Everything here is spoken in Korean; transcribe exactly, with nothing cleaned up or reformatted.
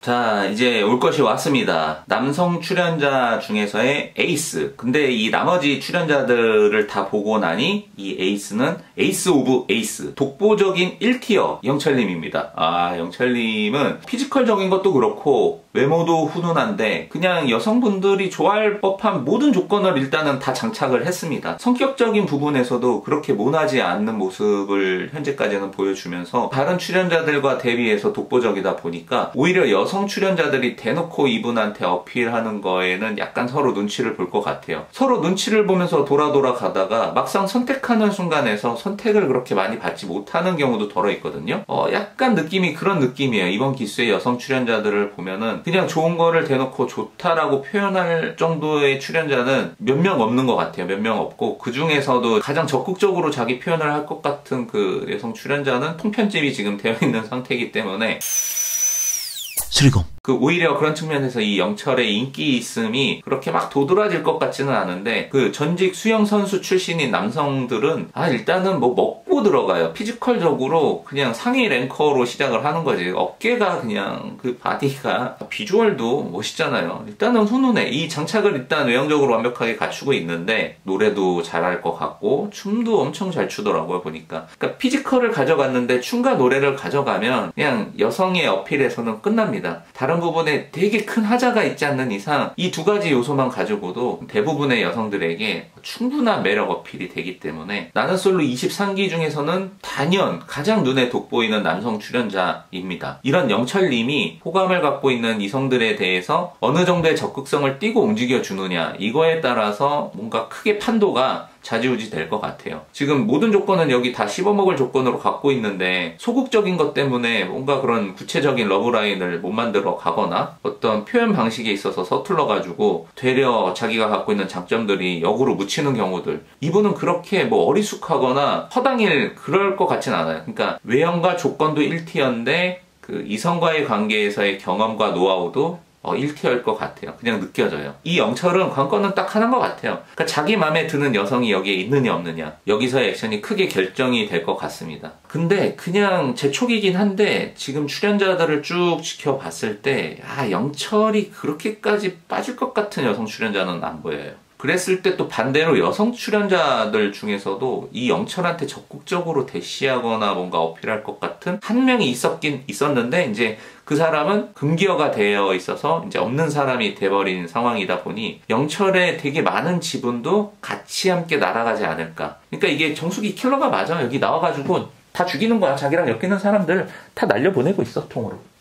자, 이제 올 것이 왔습니다. 남성 출연자 중에서의 에이스. 근데 이 나머지 출연자들을 다 보고 나니 이 에이스는 에이스 오브 에이스, 독보적인 일 티어 영철님입니다. 아, 영철님은 피지컬적인 것도 그렇고 외모도 훈훈한데 그냥 여성분들이 좋아할 법한 모든 조건을 일단은 다 장착을 했습니다. 성격적인 부분에서도 그렇게 모나지 않는 모습을 현재까지는 보여주면서 다른 출연자들과 대비해서 독보적이다 보니까 오히려 여성 출연자들이 대놓고 이분한테 어필하는 거에는 약간 서로 눈치를 볼 것 같아요. 서로 눈치를 보면서 돌아 돌아 가다가 막상 선택하는 순간에서 선택을 그렇게 많이 받지 못하는 경우도 덜어 있거든요. 어, 약간 느낌이 그런 느낌이에요. 이번 기수의 여성 출연자들을 보면은 그냥 좋은 거를 대놓고 좋다라고 표현할 정도의 출연자는 몇 명 없는 것 같아요. 몇 명 없고 그 중에서도 가장 적극적으로 자기 표현을 할 것 같은 그 여성 출연자는 통편집이 지금 되어 있는 상태이기 때문에 수리공. 그 오히려 그런 측면에서 이 영철의 인기 있음이 그렇게 막 도드라질 것 같지는 않은데 그 전직 수영 선수 출신인 남성들은 아 일단은 뭐 먹고 들어가요. 피지컬적으로 그냥 상위 랭커로 시작을 하는 거지. 어깨가 그냥 그 바디가 비주얼도 멋있잖아요. 일단은 훈훈해. 이 장착을 일단 외형적으로 완벽하게 갖추고 있는데 노래도 잘할 것 같고 춤도 엄청 잘 추더라고요 보니까. 그러니까 피지컬을 가져갔는데 춤과 노래를 가져가면 그냥 여성의 어필에서는 끝납니다. 다른 부분에 되게 큰 하자가 있지 않는 이상 이 두 가지 요소만 가지고도 대부분의 여성들에게 충분한 매력 어필이 되기 때문에 나는 솔로 이십삼 기 중에서는 단연 가장 눈에 돋보이는 남성 출연자입니다. 이런 영철님이 호감을 갖고 있는 이성들에 대해서 어느 정도의 적극성을 띠고 움직여 주느냐 이거에 따라서 뭔가 크게 판도가 좌지우지 될 것 같아요. 지금 모든 조건은 여기 다 씹어먹을 조건으로 갖고 있는데 소극적인 것 때문에 뭔가 그런 구체적인 러브라인을 못 만들어 가거나 어떤 표현 방식에 있어서 서툴러가지고 되려 자기가 갖고 있는 장점들이 역으로 묻히는 경우들, 이분은 그렇게 뭐 어리숙하거나 허당일 그럴 것 같진 않아요. 그러니까 외형과 조건도 일 티어인데 그 이성과의 관계에서의 경험과 노하우도 어, 일 티어일 것 같아요. 그냥 느껴져요. 이 영철은 관건은 딱 하나인 것 같아요. 그러니까 자기 마음에 드는 여성이 여기에 있느냐 없느냐, 여기서의 액션이 크게 결정이 될 것 같습니다. 근데 그냥 제 촉이긴 한데 지금 출연자들을 쭉 지켜봤을 때 아, 영철이 그렇게까지 빠질 것 같은 여성 출연자는 안 보여요. 그랬을 때 또 반대로 여성 출연자들 중에서도 이 영철한테 적극적으로 대시하거나 뭔가 어필할 것 같은 한 명이 있었긴 있었는데 이제 그 사람은 금기어가 되어 있어서 이제 없는 사람이 돼버린 상황이다 보니 영철의 되게 많은 지분도 같이 함께 날아가지 않을까. 그러니까 이게 정수기 킬러가 맞아. 여기 나와가지고 다 죽이는 거야. 자기랑 엮이는 사람들 다 날려보내고 있어, 통으로.